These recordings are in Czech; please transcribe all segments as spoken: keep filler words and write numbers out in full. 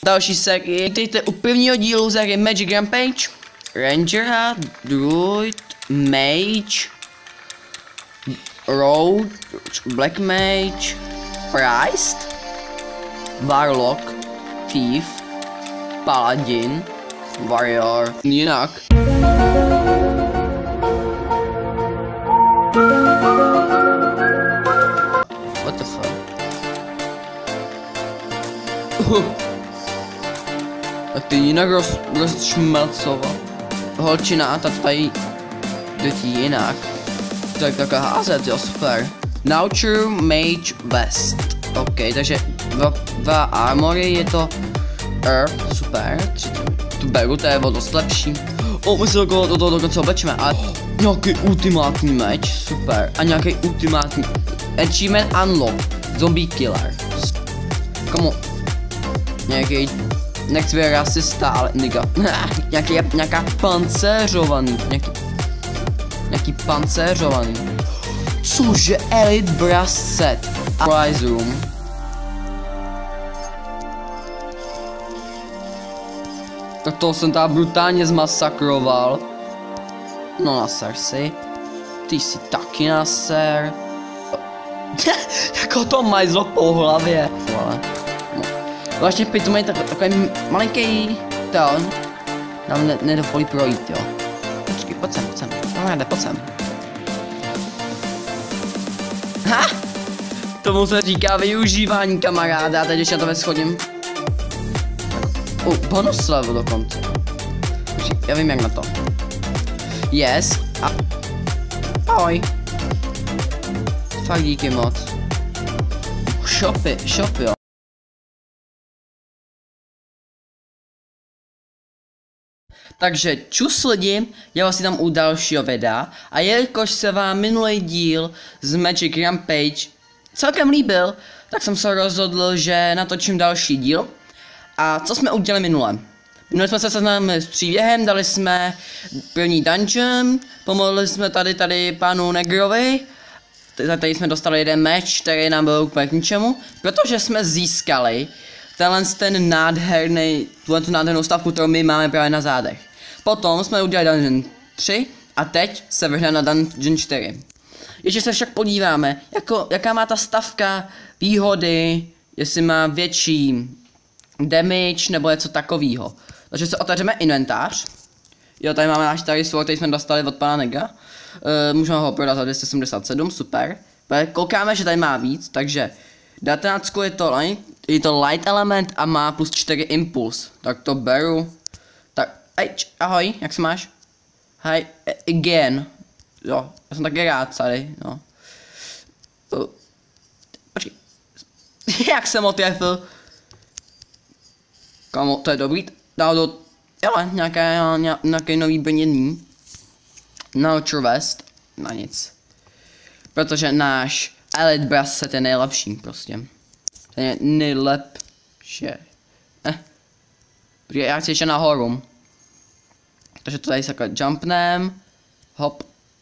Další série. Vítejte u prvního dílu série Magic Rampage. Ranger, Druid, Mage, Road, Black Mage, Priest, Warlock, Thief, Paladin, Warrior. Jinak. What the fuck? Uh. A ty jinak roz, rozšmelcoval. Holčina, ta tady jde ti jinak. Tak taková házet, jo, super. Nurture, Mage, Vest. OK, takže dva, dva armory, je to Earth, super. Tu beru, to je o dost lepší. O, my se do toho, do toho dokonce oblečeme, ale nějaký ultimátní meč, super. A nějaký ultimátní achievement unlock, zombie killer. Komu? Nějaký nechci rasista, ale indiga. nějaký, nějaká pancéřovaný, nějaký, nějaký pancéřovaný. Cože, Elite Brass Set. Prize Room. Tak toho jsem tam brutálně zmasakroval. No naser si. Ty jsi taky naser. Jako to majzlo po hlavě. Ale. Vlastně pitu mají tak, takový malinký tón. Nám ne, nedovolí projít, jo. Počkej, pojď sem, pojď sem. No jde, pojď sem. Ha! Tomu se říká využívání, kamaráda, teď ještě na to veschodím. Uh, bonus level dokonce. Počkej, já vím jak na to. Yes. A... Ahoj. Fakt díky moc. Shopy, shop jo. Takže čus lidi, já vás tam u dalšího videa a jelikož se vám minulý díl z Magic Rampage celkem líbil, tak jsem se rozhodl, že natočím další díl. A co jsme udělali minule? Minule jsme se seznámili s příběhem, dali jsme první dungeon, pomohli jsme tady tady panu Negrovi, tady jsme dostali jeden meč, který nám byl úplně k ničemu, protože jsme získali tenhle ten nádherný, tuhle tu nádhernou stavku, kterou my máme právě na zádech. Potom jsme udělali dungeon tři a teď se vrhneme na dungeon čtyři. Ještě se však podíváme, jako, jaká má ta stavka výhody, jestli má větší damage nebo něco takového. Takže se otevřeme inventář. Jo, tady máme náš starý sword, který jsme dostali od pana Nega. E, můžeme ho prodat za dvě stě sedmdesát sedm, super. Koukáme, že tady má víc, takže devatenáct je to light, je to light element a má plus čtyři impuls. Tak to beru. Tak, hej, ahoj, jak se máš? Hi, again. Jo, já jsem taky rád tady, no. Uh, počkej. Jak jsem ho trefil? Kamo, to je dobrý. Dal do... Hele, nějaké, nějaké nový brnění. Nurture Vest. Na nic. Protože náš Elite Brass Set je nejlepší prostě. Ten je nejlepší. Eh. Protože já chci ještě nahoru. Takže to tady takhle jumpnem. Hop.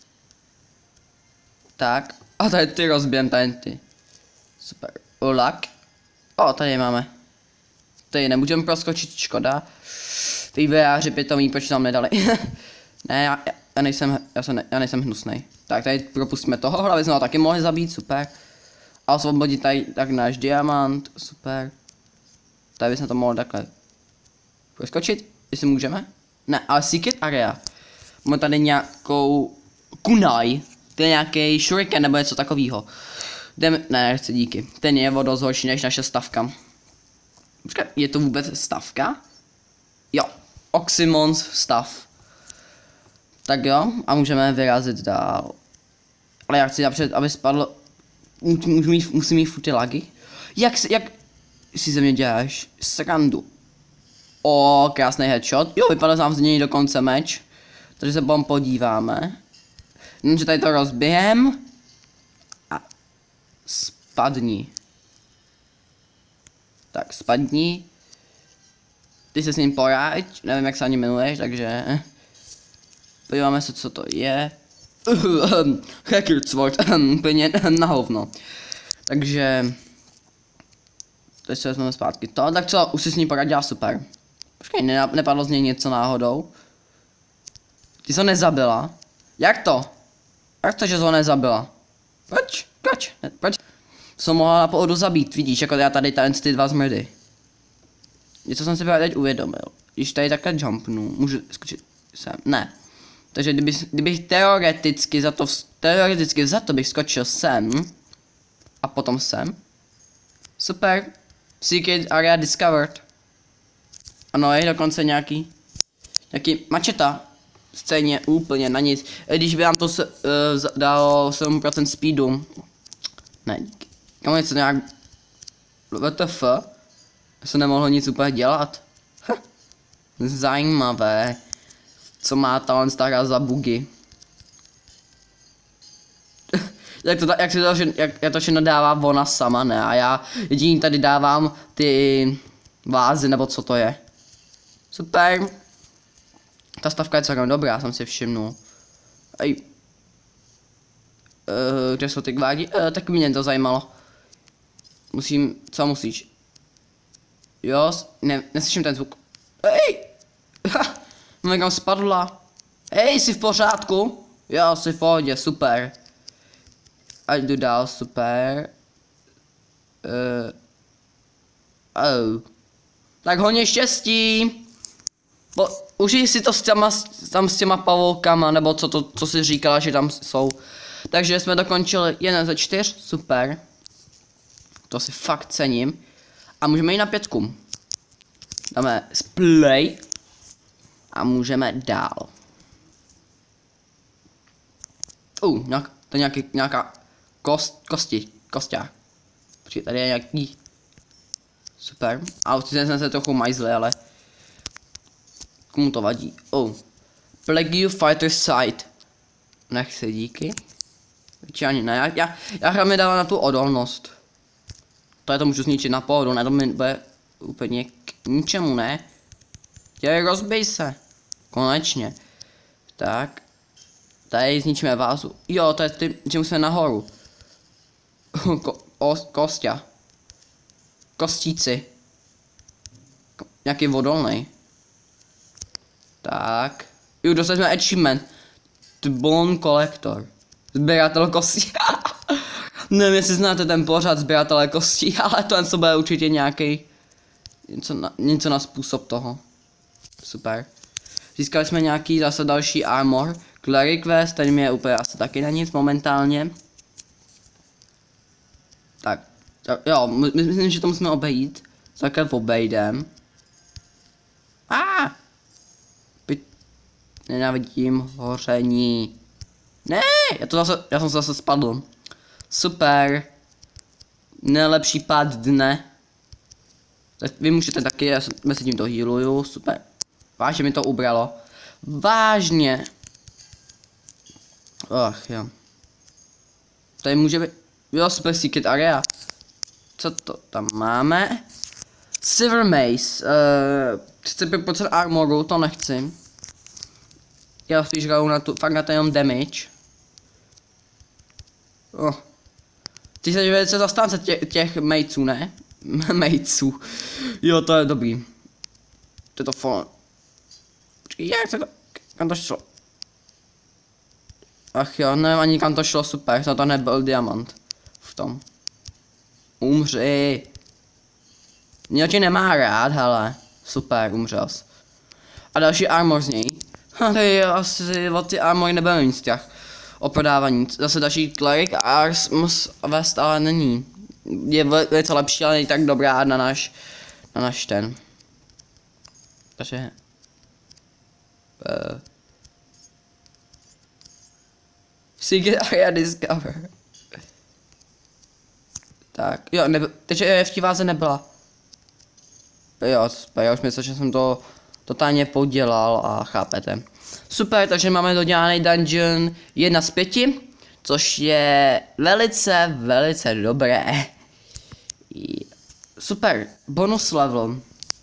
Tak. A tady ty rozbijem, tady ty. Super. Ulak. O, tady máme. Tady nemůžeme proskočit, škoda. Ty vojáři pitomí, proč tam nedali. Ne, já, já, nejsem, já, jsem, já nejsem hnusnej. Tak tady propustíme toho, aby jsme ho taky mohli zabít, super. A osvobodit tady tak náš diamant, super. Tady bychom to mohli takhle proskočit, jestli můžeme. Ne, ale secret area. Máme tady nějakou kunai. To je nějaký shuriken nebo něco takového. Jdeme, ne, nechci díky. Ten je o dost horší než naše stavka. Počkej, je to vůbec stavka? Jo, Oxymons stav. Tak jo, a můžeme vyrazit dál. Ale já chci napřed, aby spadlo... Můžu mít, musím mít furt ty lagy. Jak, jak si ze mě děláš? Srandu. O, krásný headshot. Jo, vypadá nám z něj dokonce meč. Takže se potom podíváme. Jenže tady to rozbijem. A spadni. Tak, spadni. Ty se s ním poráď, nevím jak se ani jmenuješ, takže... Podíváme se, co to je. Hacker Sword, úplně na hovno. Takže... Teď se vezmeme zpátky to, tak co, už si s ní poradila, super. Počkej, ne, nepadlo z něj něco náhodou? Ty jsi ho nezabila? Jak to? Jak to, že jsi ho nezabila? Proč? Proč? Ne, proč? Jsem mohla na pohodu zabít, vidíš, jako já tady tady ty dva zmrdy. Něco jsem si právě teď uvědomil. Když tady takhle jumpnu, můžu skočit sem, ne. Takže kdyby, kdybych teoreticky za to, teoreticky za to bych skočil sem. A potom sem. Super. Secret area discovered. Ano, je dokonce nějaký, nějaký mačeta. Scéně úplně na nic. Když by nám to se, uh, dalo sedm procent speedu. Ne, díky. Kamu něco nějak... W T F? Já jsem nemohl nic úplně dělat. Ha. Zajímavé. Co má talent stará za bugy. jak, to, jak, si to, jak, jak to všechno dává ona sama, ne? A já jediný tady dávám ty vázy, nebo co to je. Super. Ta stavka je celkem dobrá, jsem si všimnul. Ej. Uh, kde jsou ty kvádi? Uh, tak mě to zajímalo. Musím, co musíš? Jo, ne, neslyším ten zvuk. Ej! Ha! Někam spadla. Ej, jsi v pořádku? Jo, jsi v pohodě, super. A jdu dál, super. Uh, oh. Tak hodně štěstí. Bo, užij si to s těma, tam s těma pavoukama, nebo co to, co jsi říkala, že tam jsou. Takže jsme dokončili jeden ze čtyř, super. To si fakt cením. A můžeme jít na pětku. Dáme play. A můžeme dál. Uh, nějak, to je nějaký, nějaká kost, kosti, kosťák. Počkej, tady je nějaký. Super. A už jsem se trochu majzli, ale komu to vadí? Oh. Plague Fighter Sight. Nechci, díky. Či ani ne, já, já, já hra mi dala na tu odolnost. To je to můžu zničit na pohodu, ne, to mi bude úplně k ničemu, ne? Dělej, rozbij se. Konečně. Tak. Tady zničíme vázu. Jo, to je ty, že musíme nahoru. Ko, o, kostia. Kostíci. Ko, nějaký vodolnej. Tak. Jo, dostali jsme achievement. The Bone Collector. Sběratel kostí. Nevím, jestli znáte ten pořad sběratele kostí, ale to co bude určitě nějaký něco na, něco na způsob toho. Super. Získali jsme nějaký zase další armor. Cleric Quest, ten mi je úplně asi taky na nic momentálně. Tak, tak jo, my, myslím, že to musíme obejít. Takhle obejdem. A! Ah! Nenávidím hoření. Ne, já to zase, já jsem zase spadl. Super. Nejlepší pád dne. Tak vy můžete taky, já mezi tím to healuju, super. Vážně mi to ubralo. Vážně. Ach jo. Tady může být, jo, super secret area. Co to tam máme? Silver Mace. Uh, třicet pět procent armoru, to nechci. Já spíš hraju na tu, fakt na ten jenom damage. Oh. Ty jsi velice zastánce tě, těch mejců, ne? Mejců. Jo, to je dobrý. To je to phone. Počkej, jak se to... Kam to šlo? Ach jo, nevím ani kam to šlo, super, to to nebyl diamant. V tom. Umři. Mě tě nemá rád, hele. Super, umřel jsi. A další armor z něj. Tady asi od ty armory nebude nic těch. O prodávání. Zase další Cleric Ars Vest, ale není. Je velice lepší, ale není tak dobrá na náš, na náš ten. Takže... Uh. Secret Area Discover. Tak, jo, nebe, takže v té váze nebyla. Jo, já už myslím, že jsem to totálně podělal a chápete. Super, takže máme dodělaný dungeon jedna z pěti, což je velice, velice dobré. Super, bonus level.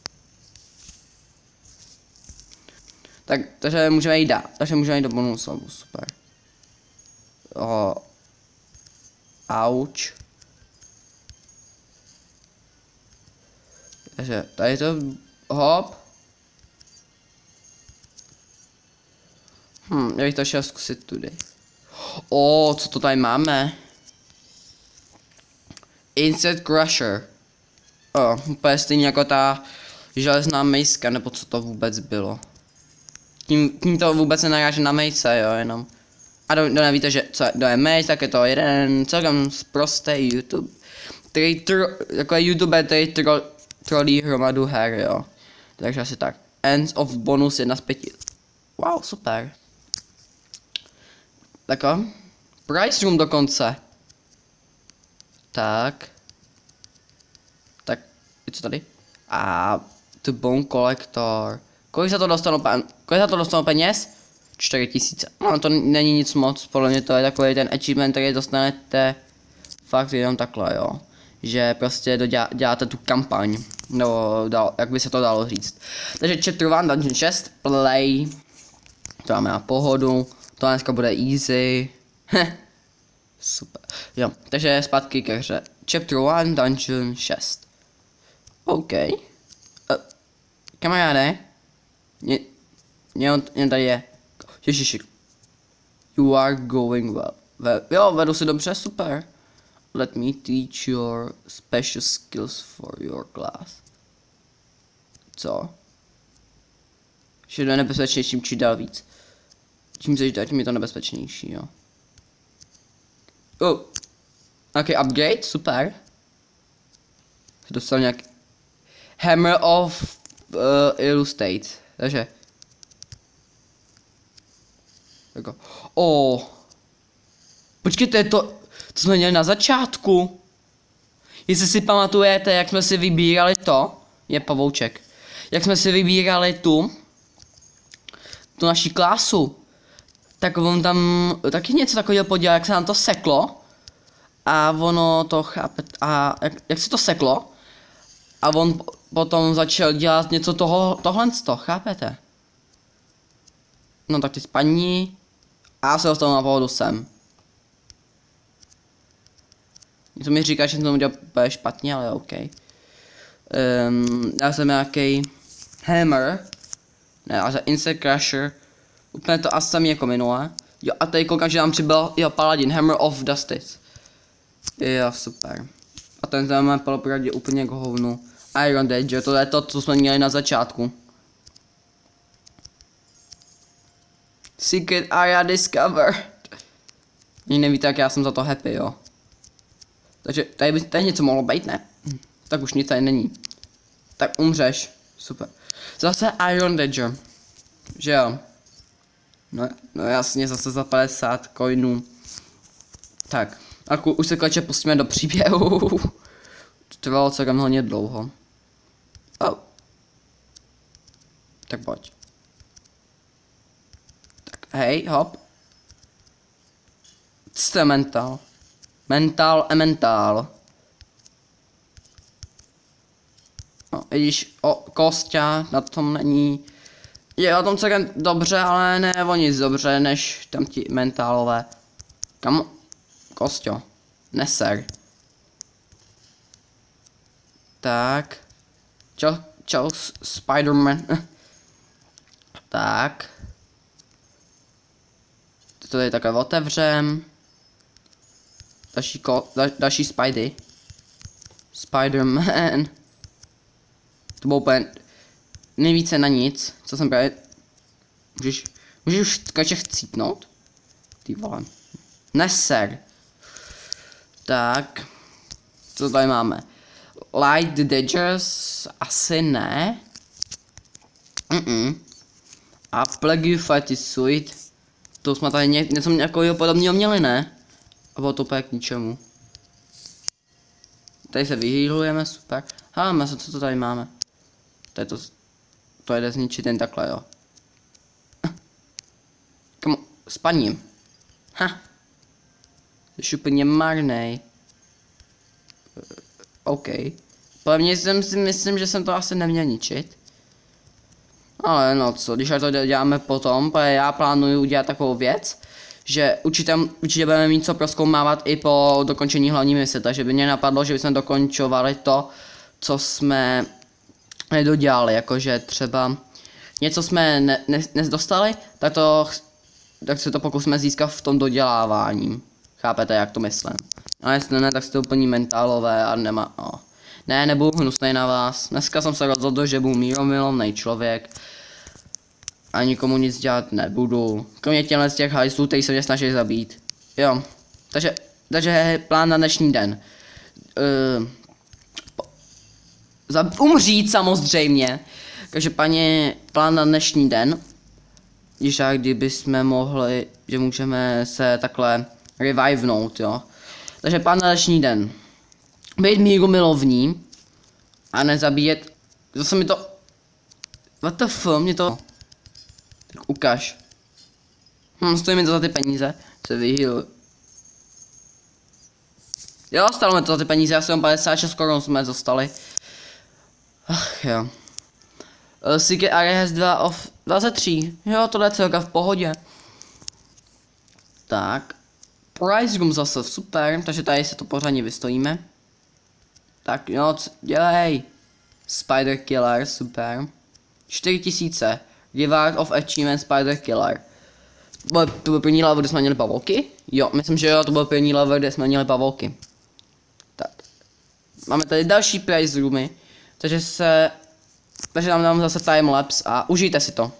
Tak, takže můžeme jít dál, takže můžeme jít do bonus levelu, super. Oh. Ouch. Takže tady to, hop. Hm, já bych to šel zkusit tudy. O, co to tady máme? Insect Crusher. O, úplně stejně jako ta železná mejska, nebo co to vůbec bylo. Tím, tím to vůbec nenaráží na mejce, jo, jenom. A kdo nevíte, že co kdo je mejc, tak je to jeden celkem prostý YouTube. Který tro, jako YouTuber, který tro, trolí hromadu her, jo. Takže asi tak. Ends of bonus jedna z pěti. Wow, super. Tako. Price room dokonce. Tak. Tak, je co tady? A The Bone Collector. Kolik za to dostanu, pan? Kolik za to dostanu peněz? čtyři tisíce. No to není nic moc, podle mě to je takový ten achievement, který dostanete fakt jenom takhle, jo. Že prostě dodělá, děláte tu kampaň. No, dal, jak by se to dalo říct. Takže chapter jedna Dungeon šest, play. To máme na pohodu. To dneska bude easy. Super. Jo, takže zpátky ke hře. Chapter jedna Dungeon šest. OK. Uh, kamaráde. Ně, ně, on, ně tady je. Ježiši. You are going well. well. Jo, vedu si dobře, super. Let me teach your special skills for your class. Co? Že je nebezpečnějším či dál víc. Čím se tím je to nebezpečnější, jo. Oh. Ok, upgrade, super. Dostal nějaký Hammer of uh, Illustrate. Takže jako. Oh. Počkejte, to, co jsme měli na začátku. Jestli si pamatujete, jak jsme si vybírali to, je pavouček. Jak jsme si vybírali tu, tu naší klásu, tak on tam taky něco takového podělal, jak se nám to seklo. A ono to chápe, a jak, jak se to seklo. A on potom začal dělat něco toho, tohle z toho, chápete? No tak ty spaní. A já se dostanu na pohodu sem. To mi říká, že jsem to udělal úplně špatně, ale OK. Um, já jsem nějaký hammer. Ne, ale Insect Crusher. Úplně to asi samý jako minule. Jo, a tady koukám, že nám přibyl, jo, Paladin, Hammer of Justice. Jo, super. A ten tam máme polopravdě úplně k hovnu. Iron Dagger, to je to, co jsme měli na začátku. Secret area discovered. Ani nevíte, jak já jsem za to happy, jo. Takže tady by tady něco mohlo být, ne? Tak už nic tady není. Tak umřeš. Super. Zase Iron Dagger. Že jo. No, no jasně, zase za padesát coinů. Tak. A už se kleče pustíme do příběhu. To trvalo celkem hodně dlouho. Oh. Tak pojď. Tak hej, hop. Co je mental? Mental, emental. No, vidíš, o, Kostia na tom není. Je o tom celkem dobře, ale ne o nic dobře, než tam ti mentálové. Kam? Kostio. Neser. Tak. Čau, čau, Spider-Man. Tak. To tady takhle otevřem. Další ko, da, další Spidey. Spider-Man. To bylo úplně nejvíce na nic, co jsem právě. Můžeš, můžeš už kače chcípnout? Ty vole. Neser. Tak. Co tady máme? Light the Daggers? Asi ne. Mm -mm. A Plague Fight Suit. To jsme tady ně, něco nějakého podobného měli, ne? A bylo to úplně k ničemu. Tady se vyhýlujeme, super. Háme se, co to tady máme. To je to, to jde zničit jen takhle, jo. Kam, spaním. Ha. Jsi úplně marnej. OK. Pevně jsem si myslím, že jsem to asi neměl ničit. Ale no co, když to děláme potom, protože já plánuju udělat takovou věc, že určitě, určitě budeme mít co prozkoumávat i po dokončení hlavní mise, takže by mě napadlo, že bychom dokončovali to, co jsme nedodělali, jakože třeba něco jsme ne, ne, nedostali, tak to, tak se to pokusíme získat v tom dodělávání. Chápete, jak to myslím? Ale jestli ne, tak jste úplně mentálové a nemá, no. Ne, nebudu hnusnej na vás. Dneska jsem se rozhodl, že budu míromilovnej člověk. A nikomu nic dělat nebudu. Kromě těchto z těch hajzlů, který se mě snaží zabít. Jo. Takže, takže plán na dnešní den. Uh, za, umřít samozřejmě. Takže paní, plán na dnešní den. Když a kdyby jsme mohli, že můžeme se takhle revivenout, jo. Takže plán na dnešní den. Být mírumilovní a nezabíjet. Zase mi to. What the fuck, mě to. Tak ukaž. Hm, stojí mi to za ty peníze. Se vyhýl. Jo, stalo mi to za ty peníze, já jsem padesát šest korun jsme dostali. Ach jo. Uh, Secret Area has dva of dvacet tři. Jo, tohle je celka v pohodě. Tak. Price room zase super, takže tady se to pořádně vystojíme. Tak jo, dělej. Spider Killer, super. čtyři tisíce. Reward of Achievement Spider Killer. To byl první level, kde jsme měli pavouky? Jo, myslím, že jo, to byl první level, kde jsme měli pavouky. Tak. Máme tady další prize roomy. Takže se... Takže nám dám zase timelapse a užijte si to.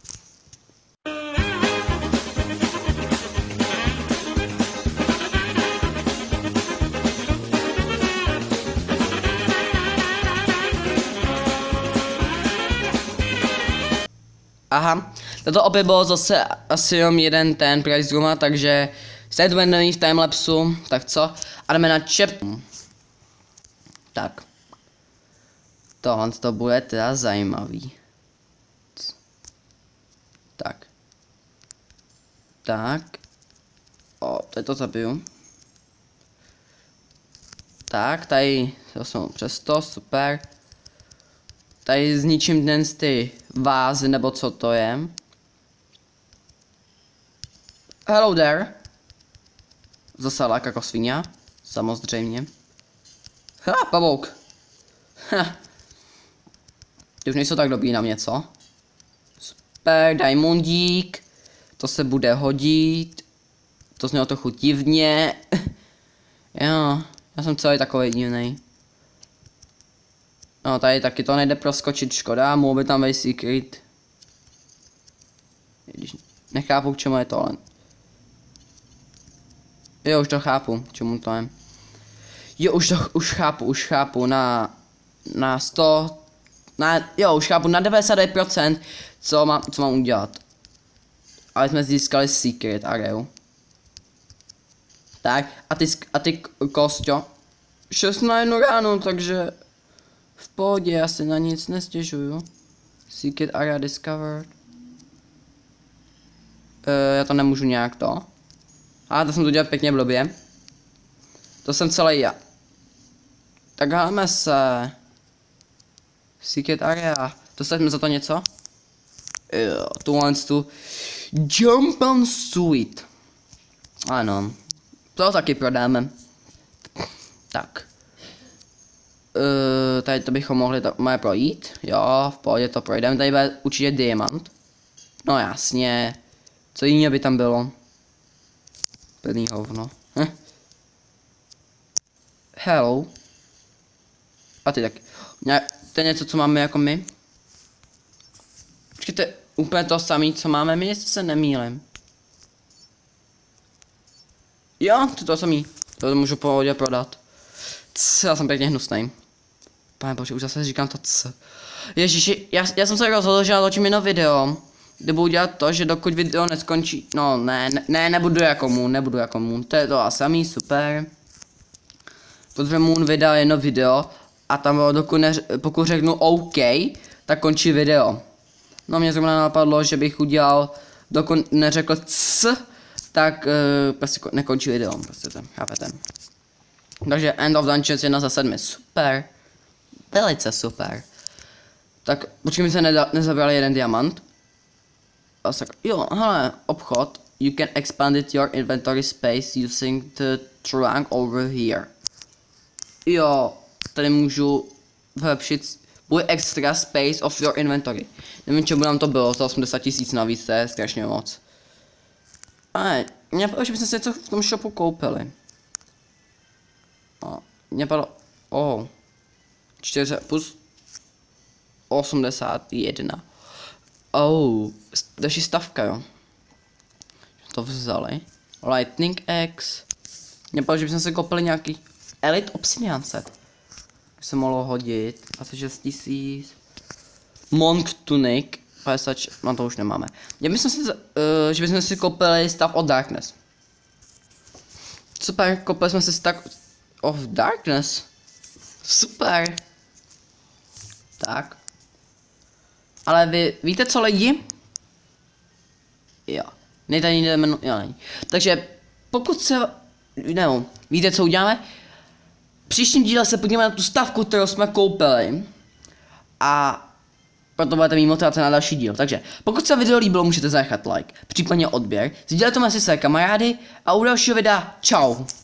Aha, toto opět bylo zase asi jenom jeden ten prize room, takže se to bude v timelapsu, tak co? A jdeme na chapter. Tak. Tohle to bude teda zajímavý. Tak. Tak. O, tady to zabiju. Tak, tady jsem přes to, super. Tady zničím dnes ty vázy, nebo co to je. Hello there. Zase lák jako svině, samozřejmě. Ha, pavouk. Ha. Ty už nejsou tak dobrý na mě, co? Super, diamondík. To se bude hodit. To znělo trochu divně. Jo, já jsem celý takový divnej. No, tady taky to nejde proskočit, škoda, mohl by tam vejít secret. Když nechápu, k čemu je tohle. Jo, už to chápu, k čemu to je. Jo, už to, už chápu, už chápu, na, na sto, na, jo, už chápu, na devadesát devět procent, co mám, co mám udělat. Ale jsme získali secret areu. Tak, a ty, a ty Kostyo, šest na jednu ráno, takže v pohodě, já si na nic nestěžuju. Secret area discovered. Uh, já to nemůžu nějak to. A to jsem to dělat pěkně blbě. To jsem celý já. Tak háme se. Secret area. Dostaneme za to něco? Jo, tuhle tu. Jump on suite. Ano. To taky prodáme. Tak. Uh, tady to bychom mohli to moje projít. Jo, v pohodě to projdeme. Tady bude určitě diamant. No jasně. Co jiného by tam bylo? Plný hovno. Hm. Hello. A ty taky. To je něco, co máme jako my. Počkejte, úplně to samé, co máme my, jestli se nemýlím. Jo, to je to samý. To můžu pohodě prodat. C, já jsem pěkně hnusnej. Pane bože, už zase říkám to c. Ježiši, já, já jsem se rozhodl, že natočím jedno video. Kde budu dělat to, že dokud video neskončí. No ne, ne, ne nebudu jako Moon, nebudu jako Moon. To je to a samý, super. Protože Moon vydal jedno video. A tam bylo, dokud ne, pokud řeknu OK, tak končí video. No mě zrovna napadlo, že bych udělal, dokud neřekl c, tak uh, prostě nekončí video, prostě to, chápete. Takže End of Dungeons jedna za sedmi, super. Velice super. Tak počkej, mi se neda, nezabrali jeden diamant. A tak, jo, hele, obchod. You can expand it your inventory space using the trunk over here. Jo, tady můžu vylepšit, bude extra space of your inventory. Nevím, čemu nám to bylo, za osmdesát tisíc navíc, to je strašně moc. Ale mě napadlo, že bychom si něco v tom shopu koupili. A mě napadlo, oh, čtyři plus osmdesát jedna. Oh, další stavka, jo. To vzali. Lightning X. Mě napadlo, že bychom si koupili nějaký Elite Obsidian set. Se mohlo hodit. Asi šest tisíc. Monk Tunic. padesát, no to už nemáme. Já myslím si, uh, že bychom si koupili Staff of Darkness. Super, koupili jsme si Staff of Darkness. Super. Tak. Ale vy víte co lidi? Jo. Nej tady jdeme, no, jo není. Takže pokud se, nevím, víte co uděláme? V příštím díle se podíváme na tu stavku, kterou jsme koupili. A proto budete mít motivace na další díl. Takže pokud se video líbilo, můžete zanechat like, případně odběr. Sdílejte to mezi své kamarády a u dalšího videa čau.